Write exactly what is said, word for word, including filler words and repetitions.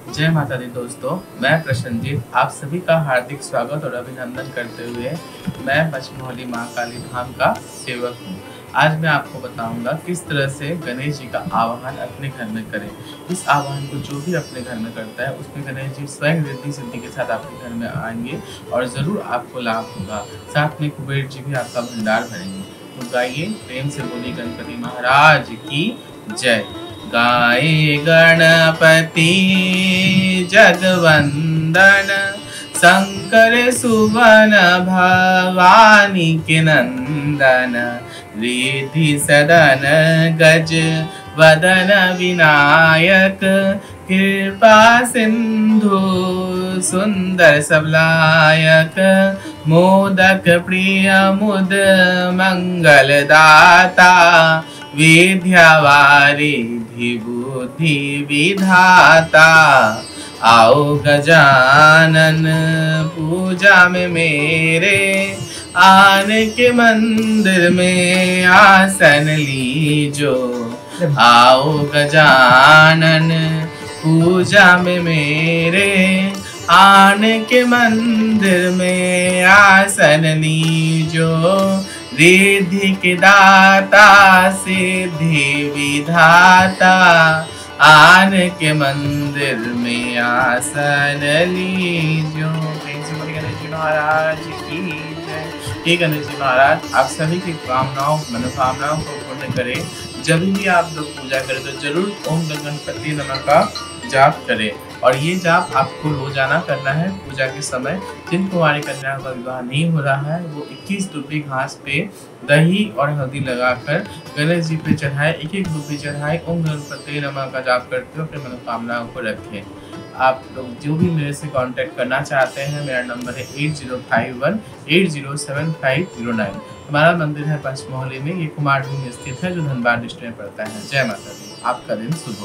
जय माता दी दोस्तों, मैं प्रसन्नजीत आप सभी का हार्दिक स्वागत और अभिनंदन करते हुए मैं पचमोहली माँ काली धाम का सेवक हूँ। आज मैं आपको बताऊंगा किस तरह से गणेश जी का आवाहन अपने घर में करें। इस आवाहन को जो भी अपने घर में करता है उसमें गणेश जी स्वयं रिद्धि सिद्धि के साथ आपके घर में आएंगे और ज़रूर आपको लाभ होगा। साथ में कुबेर जी भी आपका भंडार भरेंगे। तो गाइए, प्रेम से बोलिए गणपति महाराज की जय। गाए गणपति जगवंदन, शंकर सुवन भवानी के नंदन। रिद्धि सदन गज वदन विनायक, कृपा सिंधु सुंदर सबलायक। मोदक प्रिय मुद मंगल दाता, विद्यावारिधि बुद्धि विधाता। आओ गजानन पूजा में मेरे, आन के मंदिर में आसन लीजो। आओ गजानन पूजा में मेरे, आन के मंदिर में आसन लीजो। रिद्धि के दाता सिद्धि विधाता, आन के मंदिर में आसन लीजो। गणेश जी महाराज की जय। हे गणेश जी महाराज, आप सभी की कामनाओं मनोकामनाओं को पूर्ण करें। जब भी आप लोग पूजा करें तो जरूर ओम गणपति नमः का जाप करें, और ये जाप आपको रोजाना करना है पूजा के समय। जिन कुंवारी कन्याओं का विवाह नहीं हो रहा है वो इक्कीस दुबी घास पे दही और हल्दी लगाकर गणेश जी पे चढ़ाए, एक एक दुबी चढ़ाए, ओम गणपति नमः का जाप करते हुए अपनी मनोकामनाओं को रखें। आप लोग जो भी मेरे से कांटेक्ट करना चाहते हैं, मेरा नंबर है eight zero five one eight zero seven five zero nine. हमारा मंदिर है पचमोहली में, ये कुमारडीह में स्थित है जो धनबाद डिस्ट्रिक्ट में पड़ता है। जय माता दी, आपका दिन शुभ हो।